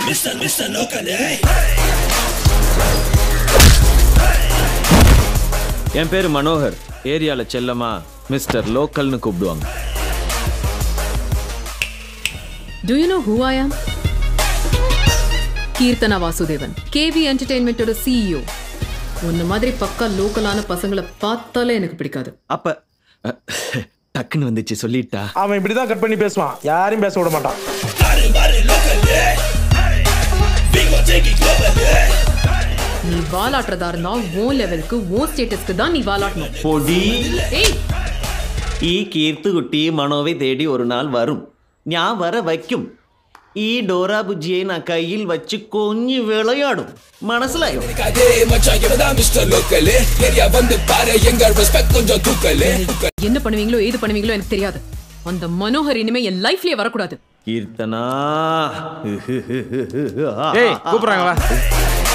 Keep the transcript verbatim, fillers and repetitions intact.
Mister Mister Local. என் பேரு மனோகர். ஏரியால செல்லமா மிஸ்டர் லோக்கல்னு கூப்பிடுவாங்க. Do you know who I am? Keerthana Vasudevan, K V Entertainmentோட C E O. உன்ன மாதிரி பக்கா லோக்கலான பசங்களை பார்த்தாலே எனக்கு பிடிக்காது. அப்ப டக்குன்னு வந்துச்சு சொல்லிட்டா. அவன் இப்படிதான் கட் பண்ணி பேசுவான், யாரையும் பேச விட மாட்டான். நீ வாலாட்டுறதா இருந்தா உன் லெவலுக்கு உன் ஸ்டேட்டஸ்க்கு தான் நீ வாலாட்டணும். பொடி. ஏய், ഈ കീർത്തുകുട്ടി മനോവെ തേടി ഒരു നാൾ വരും. ഞാൻ വര വയ്ക്കും. ഈ ഡോറ ബുജിയെ ഞാൻ കയ്യിൽ വച്ച് കൊഞ്ഞി വിളയാടും. മനസ്സിലായോ? என்ன பண்ணுவீங்களோ ஏது பண்ணுவீங்களோ எனக்கு தெரியாது. அந்த மனோகர் இனிமே என் லைஃப்லயே வரக்கூடாது. கீர்த்தனா. ஏய் கூப்பிடுறாங்க வா.